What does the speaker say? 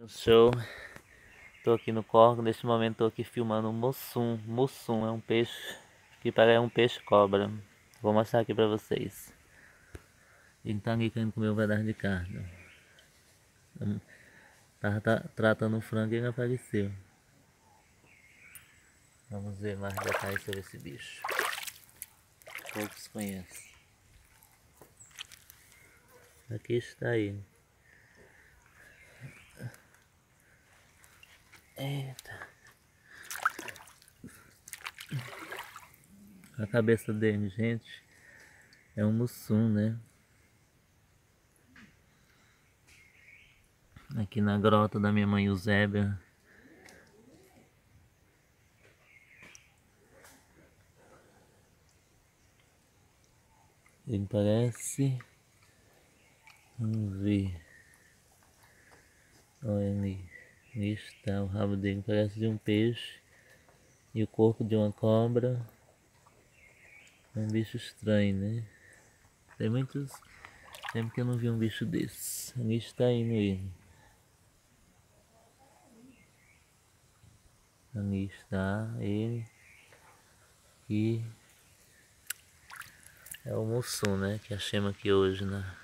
Show, tô aqui no Corgo, neste momento tô aqui filmando um mussum. Mussum é um peixe que parece um peixe cobra. Vou mostrar aqui pra vocês. Ele tá aqui querendo comer um pedaço de carne. Tava tratando um frango e ele apareceu. Vamos ver mais detalhes sobre esse bicho. Poucos conhecem. Aqui está ele. Eita. A cabeça dele, gente, é um mussum, né? Aqui na grota da minha mãe Eusébia. Ele parece... Vamos ver. Olha ali. Ali está, o rabo dele parece de um peixe. E o corpo de uma cobra. É um bicho estranho, né? Tem muitos tempo que eu não vi um bicho desse. Ali está indo ele. Ali está ele. E é o mussum, né? Que achamos aqui hoje, né?